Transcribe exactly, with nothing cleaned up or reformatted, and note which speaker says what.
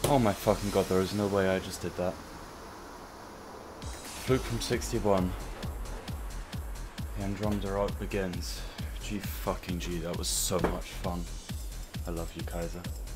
Speaker 1: Oh my fucking god, there is no way I just did that. Fluke from sixty-one. The Andromeda arc begins. G fucking G, that was so much fun. I love you, Kaiser.